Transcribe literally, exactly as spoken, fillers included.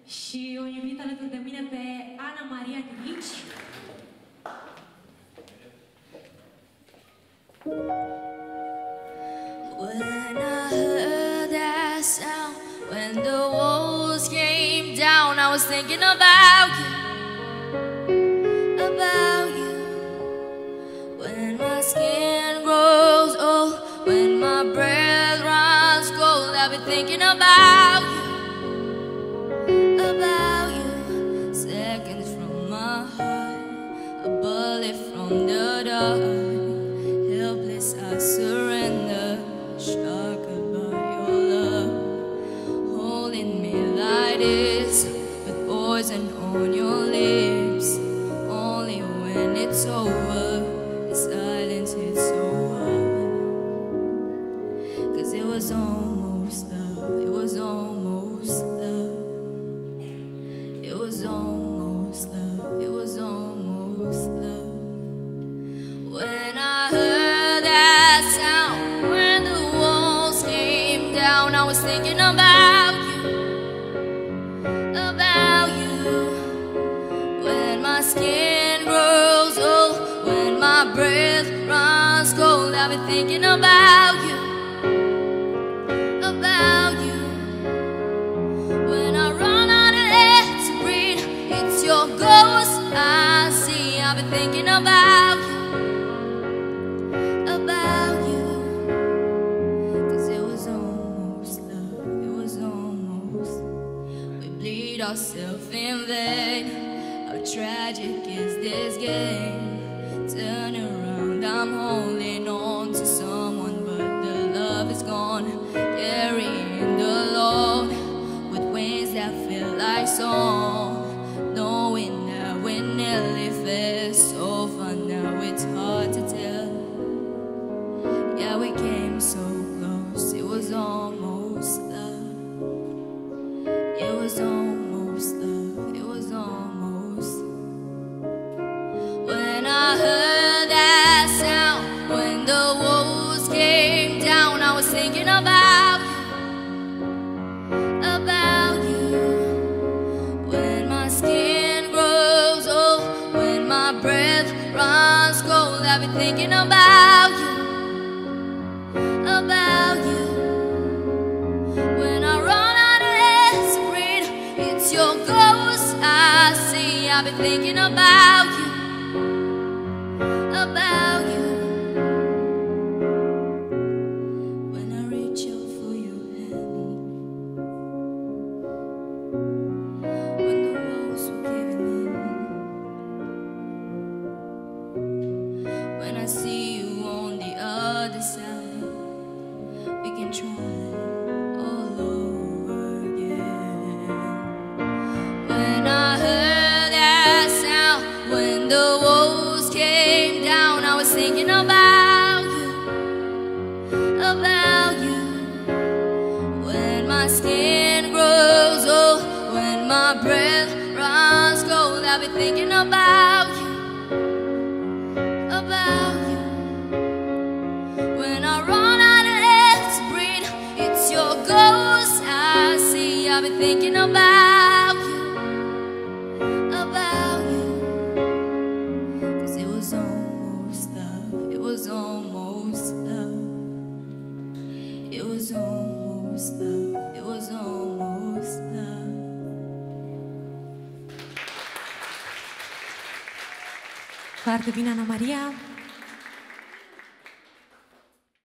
Și o invit alături de mine pe Ana Maria Dinici. When I heard that sound, when the walls came down, I was thinking about you, about you. When my skin grows old, when my breath runs cold, I've been thinking about you, about you. Seconds from my heart, a bullet from the dark. Helpless, I surrender. Shocked about your love, holding me like this, with poison on your lips. Only when it's over, the silence hits so hard. Cause it was almost love, it was almost love. It was almost love, it was almost love. When I heard that sound, I was thinking about you, about you. When my skin grows old, when my breath runs cold, I've been thinking about you, about you. When I run out of air to breathe, it's your ghost I see. I've been thinking about you, about you. Ourselves in vain. How tragic is this game? Turn around, I'm holding on to someone, but the love is gone. Carrying the load with wings that feel like song, knowing that we nearly fell so far. Now it's hard to tell. Yeah, we came so close. It was almost love. It was almost love, it was almost. When I heard that sound, when the walls came down, I was thinking about you, about you. When my skin grows old, when my breath runs cold, I've been thinking about you, about you. When I run out of air to breathe, it's your ghost I see. I've been thinking about you, about you. When I reach out for your hand, when the walls were giving in, when I see you on the other side, we can try all over again. When I heard that sound, when the walls came down, I was thinking about you, about you. When my skin grows old, when my breath runs cold, I've been thinking about you, about you. When I run out of air to breathe, it's your ghost I see. I've been thinking about you, about you. Cause it was almost love, it was almost love. It was almost love, it was almost love. Foarte bine, Ana Maria.